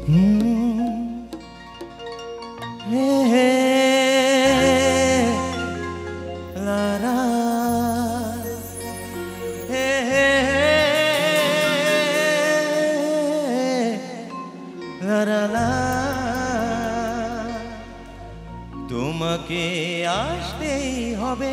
তোমাকে আসতেই হবে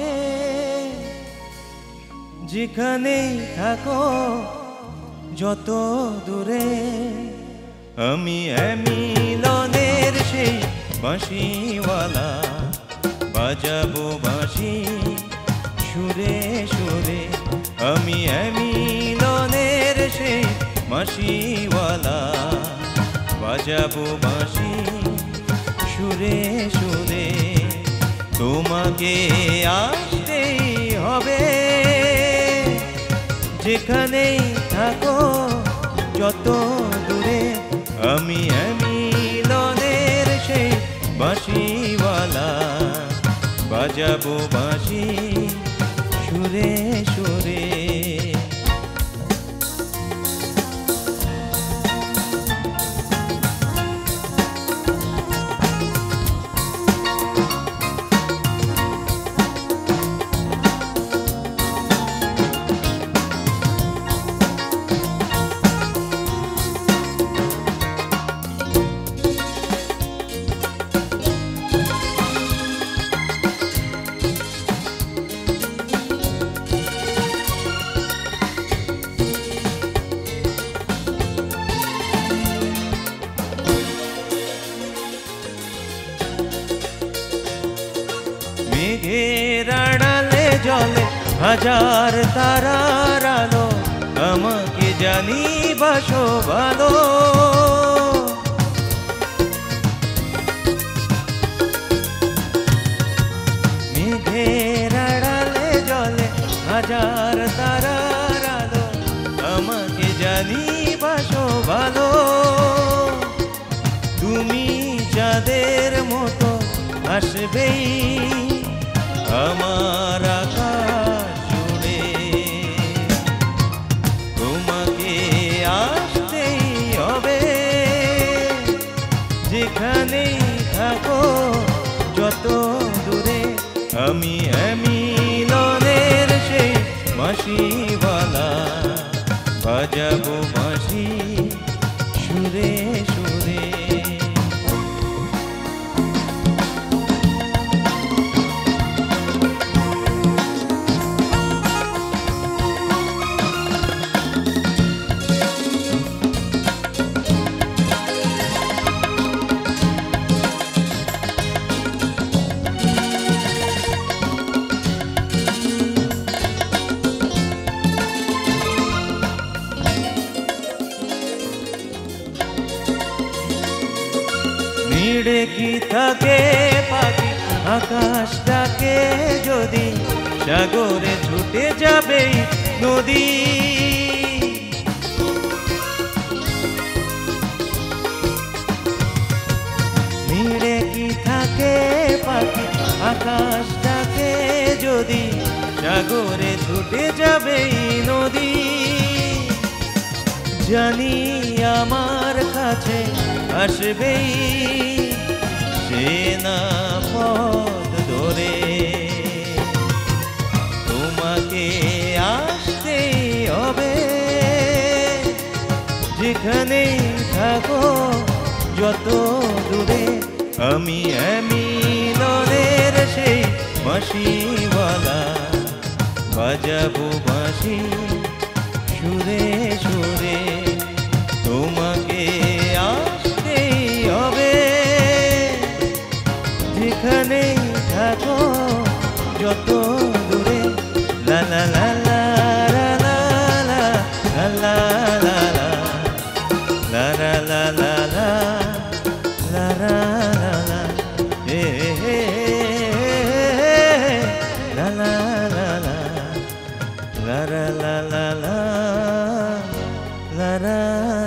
যেখানেই থাকো যত দূরে। আমি মিলনের সেই বাঁশিওয়ালা বাজাবো বাঁশি সুরে সুরে। আমি মিলনের সেই বাঁশিওয়ালা বাজাবো বাঁশি সুরে সুরে। তোমাকে আসতেই হবে যেখানেই থাকো যত দূরে। আমি মিলনের সেই বাঁশিওয়ালা বাজাবো বাঁশি সুরে সুরে। মেঘের আড়ালে জলে হাজার তারার আলো আমাকে জানি বাসো ভালো। মেঘের আড়ালে জলে হাজার তারার আলো আমাকে জানি বাসো ভালো। তুমি যাদের মতো আসবেই আমার আকাশ জুড়ে। তোমাকে আসতেই হবে যেখানেই থাকো যত দূরে। আমি মিলনের সেই বাঁশিওয়ালা বাজাবো বাঁশি সুরে সুরে। নিড়ে কি থাকে পাখি আকাশটাকে যদি সাগরে ছুটে যাবে নদী। নিড়ে কি থাকে পাখি আকাশটাকে যদি সাগরে ছুটে যাবে নদী। জানি আমার কাছে আসবেই সে না পথ ধরে। তোমাকে আসতেই হবে যেখানেই থাকো যত দূরে। আমি মিলনের সেই বাঁশিওয়ালা বাজাবো বাঁশি সুরে সুরে। তোমাকে আসতেই হবে যেখানেই থাকো যত দূরে। লা লা লা লা লা লা লা লা লা লা লা লা লা লা লা লা লা হে হে লা লা লা লা লা লা লা লা লা লা লা।